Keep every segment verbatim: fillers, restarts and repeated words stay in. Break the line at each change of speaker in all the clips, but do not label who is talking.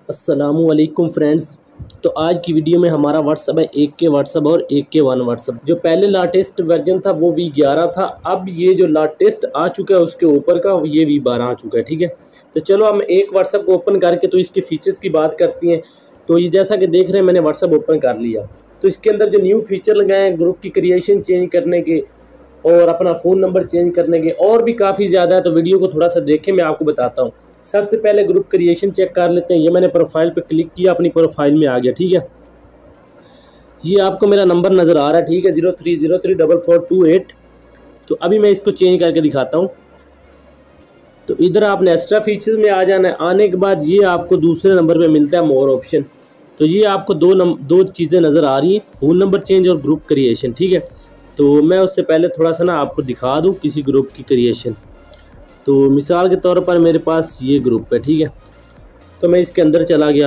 अस्सलामुअलैकुम फ्रेंड्स। तो आज की वीडियो में हमारा व्हाट्सअप है एक के व्हाट्सअप और एक के वन व्हाट्सअप। जो पहले लाटेस्ट वर्जन था वो वी ग्यारह था, अब ये जो लाटेस्ट आ चुका है उसके ऊपर का ये वी बारह आ चुका है। ठीक है, तो चलो हम एक व्हाट्सअप को ओपन करके तो इसके फीचर्स की बात करती हैं। तो ये जैसा कि देख रहे हैं मैंने व्हाट्सअप ओपन कर लिया, तो इसके अंदर जो न्यू फीचर लगाए हैं ग्रुप की क्रिएशन चेंज करने के और अपना फ़ोन नंबर चेंज करने के और भी काफ़ी ज़्यादा है। तो वीडियो को थोड़ा सा देखें, मैं आपको बताता हूँ। सबसे पहले ग्रुप क्रिएशन चेक कर लेते हैं। ये मैंने प्रोफाइल पे क्लिक किया, अपनी प्रोफाइल में आ गया। ठीक है, ये आपको मेरा नंबर नज़र आ रहा है। ठीक है, zero three zero three double four two eight. तो अभी मैं इसको चेंज करके दिखाता हूँ। तो इधर आपने एक्स्ट्रा फीचर्स में आ जाना है। आने के बाद ये आपको दूसरे नंबर पे मिलता है मोर ऑप्शन। तो ये आपको दो नंबर दो चीज़ें नज़र आ रही हैं, फ़ोन नंबर चेंज और ग्रुप क्रिएशन। ठीक है, तो मैं उससे पहले थोड़ा सा ना आपको दिखा दूँ किसी ग्रुप की क्रिएशन। तो मिसाल के तौर पर मेरे पास ये ग्रुप है। ठीक है, तो मैं इसके अंदर चला गया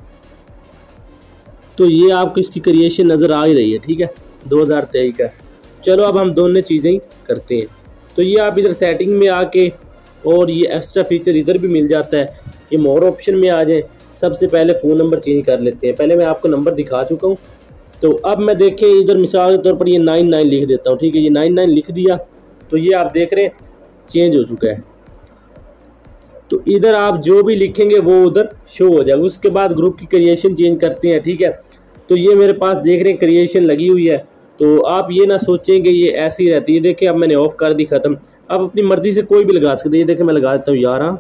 तो ये आपको इसकी क्रिएशन नज़र आ ही रही है। ठीक है, दो हज़ार तेईस का। चलो अब हम दोनों चीज़ें ही करते हैं। तो ये आप इधर सेटिंग में आके और ये एक्स्ट्रा फीचर इधर भी मिल जाता है, ये मोर ऑप्शन में आ जाए। सबसे पहले फ़ोन नंबर चेंज कर लेते हैं। पहले मैं आपको नंबर दिखा चुका हूँ, तो अब मैं देखें इधर मिसाल के तौर पर ये नाइन नाइन लिख देता हूँ। ठीक है, ये नाइन नाइन लिख दिया तो ये आप देख रहे हैं चेंज हो चुका है। तो इधर आप जो भी लिखेंगे वो उधर शो हो जाएगा। उसके बाद ग्रुप की क्रिएशन चेंज करते हैं। ठीक है, तो ये मेरे पास देख रहे हैं क्रिएशन लगी हुई है। तो आप ये ना सोचें कि ये ऐसी ही रहती है। देखिए अब मैंने ऑफ कर दी, ख़त्म। अब अपनी मर्ज़ी से कोई भी लगा सकते हैं। ये देखिए मैं लगा देता हूँ यार,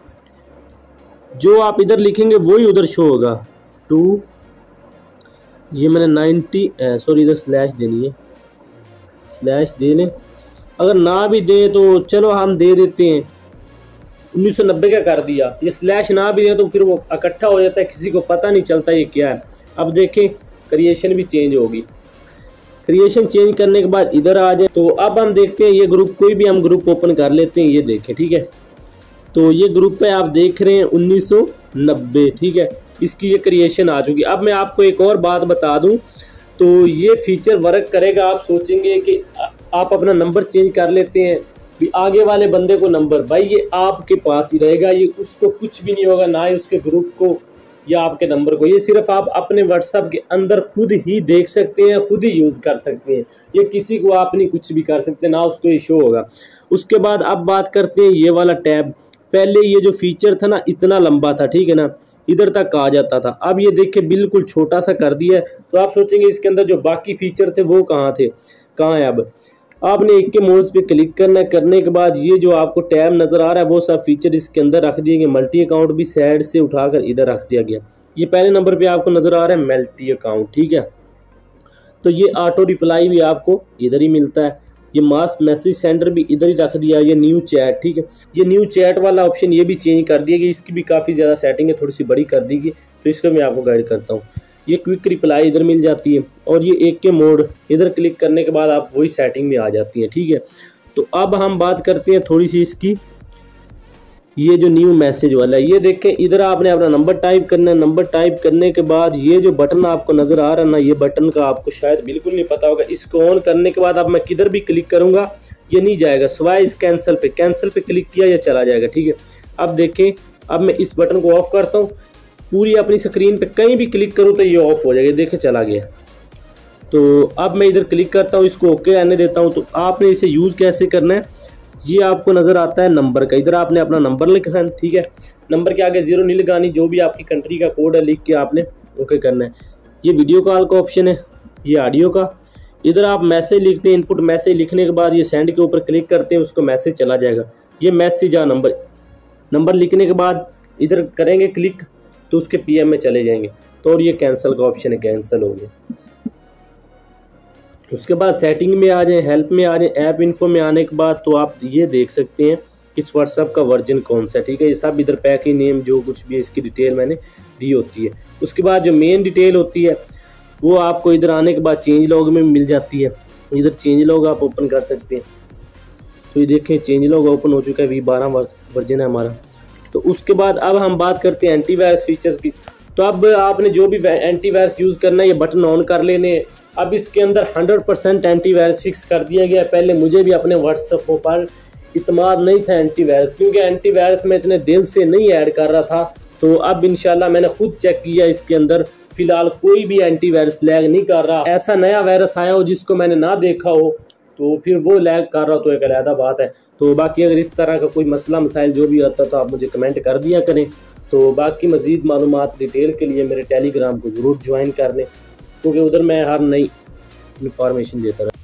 जो आप इधर लिखेंगे वही उधर शो होगा। टू, ये मैंने नाइन्टी सॉरी इधर स्लैश देनी है, स्लैश दे लें। अगर ना भी दें तो चलो हम दे देते हैं उन्नीस सौ नब्बे का कर दिया। ये स्लैश ना भी दे तो फिर वो इकट्ठा हो जाता है, किसी को पता नहीं चलता ये क्या है। अब देखें क्रिएशन भी चेंज होगी। क्रिएशन चेंज करने के बाद इधर आ जाए तो अब हम देखते हैं ये ग्रुप, कोई भी हम ग्रुप ओपन कर लेते हैं। ये देखें, ठीक है, तो ये ग्रुप पे आप देख रहे हैं उन्नीस सौ नब्बे। ठीक है, इसकी ये क्रिएशन आ चुकी। अब मैं आपको एक और बात बता दूं, तो ये फीचर वर्क करेगा। आप सोचेंगे कि आप अपना नंबर चेंज कर लेते हैं, भी आगे वाले बंदे को नंबर, भाई ये आपके पास ही रहेगा, ये उसको कुछ भी नहीं होगा, ना ही उसके ग्रुप को या आपके नंबर को। ये सिर्फ आप अपने व्हाट्सएप के अंदर खुद ही देख सकते हैं, खुद ही यूज़ कर सकते हैं। ये किसी को आप नहीं कुछ भी कर सकते, ना उसको ये शो होगा। उसके बाद अब बात करते हैं ये वाला टैब। पहले ये जो फीचर था ना इतना लंबा था, ठीक है ना, इधर तक आ जाता था। अब ये देखिए बिल्कुल छोटा सा कर दिया है। तो आप सोचेंगे इसके अंदर जो बाकी फीचर थे वो कहाँ थे, कहाँ है। अब आपने एक के मोड्स पे क्लिक करना है, करने के बाद ये जो आपको टैब नज़र आ रहा है वो सब फीचर इसके अंदर रख दिए गए। मल्टी अकाउंट भी साइड से उठाकर इधर रख दिया गया। ये पहले नंबर पे आपको नज़र आ रहा है मल्टी अकाउंट। ठीक है, तो ये ऑटो रिप्लाई भी आपको इधर ही मिलता है। ये मास मैसेज सेंडर भी इधर ही रख दिया। ये न्यू चैट, ठीक है, ये न्यू चैट वाला ऑप्शन ये भी चेंज कर दिया गया। इसकी भी काफ़ी ज़्यादा सेटिंग है, थोड़ी सी बड़ी कर दी गई, तो इसको मैं आपको गाइड करता हूँ। ये क्विक रिप्लाई इधर मिल जाती है और ये एक के मोड इधर क्लिक करने के बाद आप वही सेटिंग में आ जाती है। ठीक है, तो अब हम बात करते हैं थोड़ी सी इसकी, ये जो न्यू मैसेज वाला है। ये देखें इधर आपने अपना नंबर टाइप करना है। नंबर टाइप करने के बाद ये जो बटन आपको नज़र आ रहा है ना, ये बटन का आपको शायद बिल्कुल नहीं पता होगा। इसको ऑन करने के बाद अब मैं किधर भी क्लिक करूँगा ये नहीं जाएगा, सिवाय इस कैंसिल पे। कैंसिल पे क्लिक किया ये चला जाएगा। ठीक है, अब देखें, अब मैं इस बटन को ऑफ करता हूँ। पूरी अपनी स्क्रीन पे कहीं भी क्लिक करूँ तो ये ऑफ हो जाएगा। देखें चला गया। तो अब मैं इधर क्लिक करता हूँ, इसको ओके आने देता हूँ। तो आपने इसे यूज़ कैसे करना है, ये आपको नज़र आता है नंबर का। इधर आपने अपना नंबर लिखना है। ठीक है, नंबर के आगे जीरो नहीं लगानी, जो भी आपकी कंट्री का कोड है लिख के आपने ओके करना है। ये वीडियो कॉल का ऑप्शन है, ये ऑडियो का। इधर आप मैसेज लिखते हैं, इनपुट मैसेज लिखने के बाद ये सेंड के ऊपर क्लिक करते हैं, उसको मैसेज चला जाएगा। ये मैसेज या नंबर नंबर लिखने के बाद इधर करेंगे क्लिक तो उसके पीएम में चले जाएंगे। तो और ये कैंसिल का ऑप्शन है, कैंसिल हो गया। उसके बाद सेटिंग में आ जाए, हेल्प में आ जाए, ऐप इन्फो में आने के बाद तो आप ये देख सकते हैं इस व्हाट्सएप का वर्जन कौन सा है। ठीक है, ये सब इधर पैकेज नेम जो कुछ भी है इसकी डिटेल मैंने दी होती है। उसके बाद जो मेन डिटेल होती है वो आपको इधर आने के बाद चेंज लॉग में मिल जाती है। इधर चेंज लॉग आप ओपन कर सकते हैं। तो ये देखें चेंज लॉग ओपन हो चुका है, वी बारह वर्जन है हमारा। तो उसके बाद अब हम बात करते हैं एंटीवायरस फीचर्स की। तो अब आपने जो भी एंटीवायरस यूज़ करना है ये बटन ऑन कर लेने। अब इसके अंदर हंड्रेड परसेंट एंटीवायरस फिक्स कर दिया गया है। पहले मुझे भी अपने व्हाट्सएप पर इत्मीनान नहीं था एंटीवायरस, क्योंकि एंटीवायरस मैं इतने दिल से नहीं ऐड कर रहा था। तो अब इंशाल्लाह मैंने खुद चेक किया, इसके अंदर फ़िलहाल कोई भी एंटीवायरस लैग नहीं कर रहा। ऐसा नया वायरस आया हो जिसको मैंने ना देखा हो तो फिर वो लैग कर रहा हो तो एक अलग बात है। तो बाकी अगर इस तरह का कोई मसला मसाइल जो भी आता तो आप मुझे कमेंट कर दिया करें। तो बाकी मज़ीद मालूमात डिटेल के लिए मेरे टेलीग्राम को ज़रूर ज्वाइन कर लें, क्योंकि उधर मैं हर नई इंफॉर्मेशन देता रहता हूं।